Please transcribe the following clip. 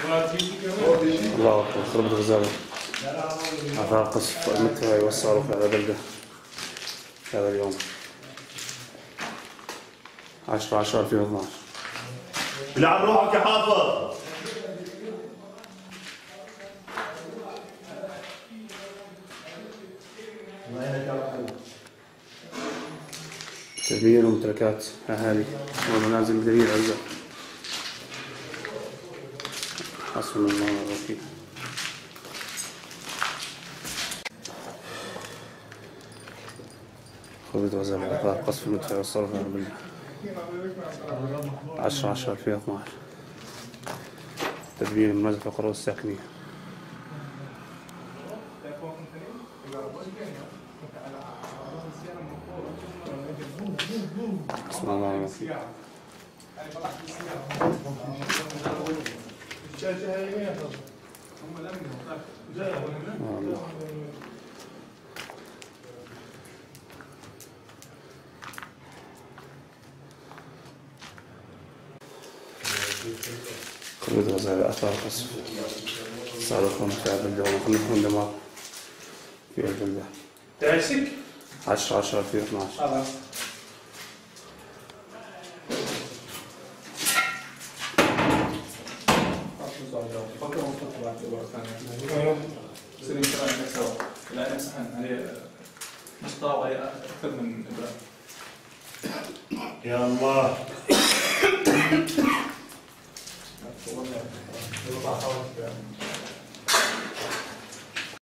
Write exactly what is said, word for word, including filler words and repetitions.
الله أكبر خربت غزالة. هذا قصف متى يوصلوا في هذا البلدة هذا اليوم عشرة عشرة ألفين واثناشر. بلعب روحك يا حافظ. تدمير وممتلكات أهالي ومنازل بدليل عزة. حسبنا الله ونعم الوكيل. خربت غزالة. هذا قصف مدفع والصرف على البلدة عشرة عشرة ألفين واثناشر. تدمير منازل في القرى الساكنية. بسم الله الرحمن الرحيم. خربت غزالة. أثار قصف صاروخ في البلدة ومخنفون دمار في البلدة عشرة عشرة ألفين واثناشر. يا الله.